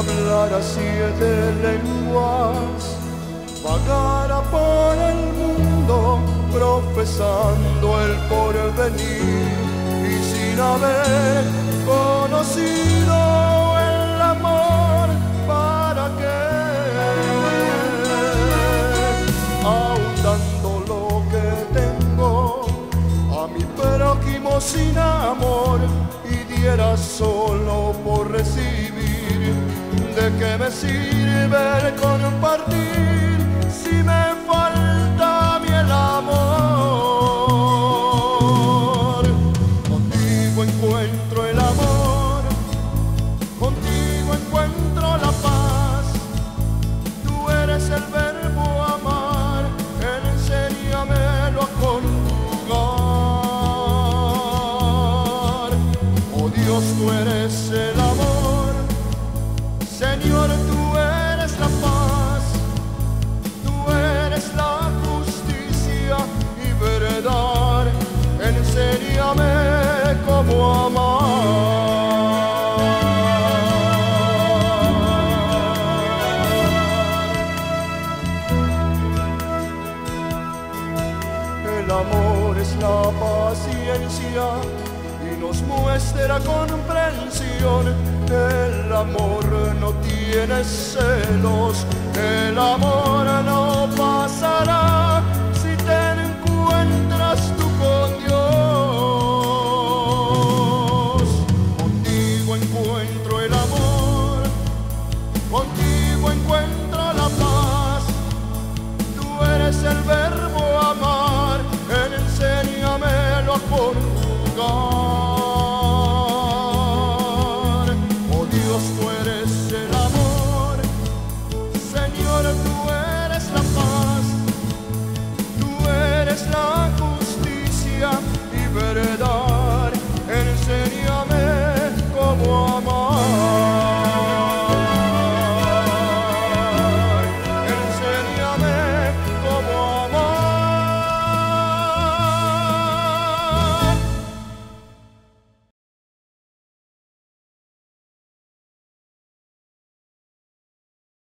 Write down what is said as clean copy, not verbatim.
hablara 7 lenguas, vagara por el mundo profesando el porvenir y sin haber conocido el amor, ¿para qué? Aun dando lo que tengo a mi prójimo sin amor y diera solo por recibir, ¿de qué me sirve el compartir si me falta a mí el amor? Contigo encuentro el amor, contigo encuentro la paz, tú eres el verbo amar, enséñamelo a conjugar. Oh Dios, tú eres el amor, Señor, tú eres la paz, tú eres la justicia y verdad, enséñame cómo amar. El amor es la paciencia y nos muestra comprensión. El amor no tiene celos, el amor no pasará.